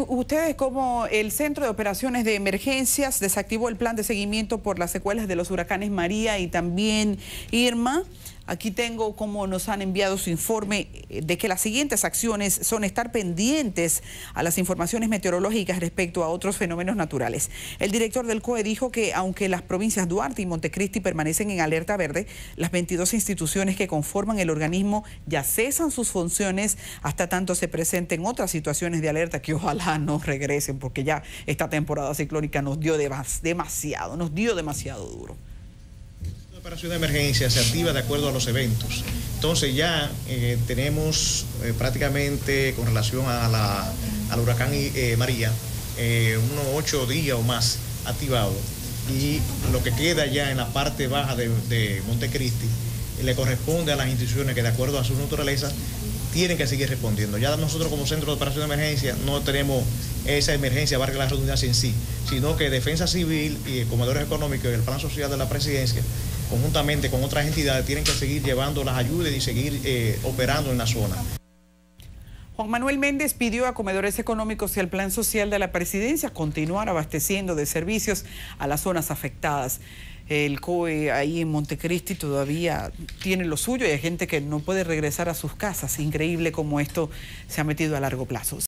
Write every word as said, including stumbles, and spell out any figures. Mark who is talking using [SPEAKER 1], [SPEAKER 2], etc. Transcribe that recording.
[SPEAKER 1] Ustedes, como el Centro de Operaciones de Emergencias desactivó el plan de seguimiento por las secuelas de los huracanes María y también Irma. Aquí tengo como nos han enviado su informe de que las siguientes acciones son estar pendientes a las informaciones meteorológicas respecto a otros fenómenos naturales. El director del C O E dijo que aunque las provincias Duarte y Montecristi permanecen en alerta verde, las veintidós instituciones que conforman el organismo ya cesan sus funciones hasta tanto se presenten otras situaciones de alerta que ojalá no regresen, porque ya esta temporada ciclónica nos dio demasiado, nos dio demasiado duro.
[SPEAKER 2] La operación de emergencia se activa de acuerdo a los eventos. Entonces ya eh, tenemos eh, prácticamente con relación a la, al huracán eh, María eh, unos ocho días o más activado, y lo que queda ya en la parte baja de, de Montecristi le corresponde a las instituciones que de acuerdo a su naturaleza tienen que seguir respondiendo. Ya nosotros como Centro de Operación de Emergencia no tenemos esa emergencia, valga la redundancia en sí, sino que Defensa Civil y Comedores Económicos y el Plan Social de la Presidencia, conjuntamente con otras entidades, tienen que seguir llevando las ayudas y seguir eh, operando en la zona.
[SPEAKER 1] Juan Manuel Méndez pidió a Comedores Económicos y al Plan Social de la Presidencia continuar abasteciendo de servicios a las zonas afectadas. El C O E ahí en Montecristi todavía tiene lo suyo y hay gente que no puede regresar a sus casas. Increíble cómo esto se ha metido a largo plazo.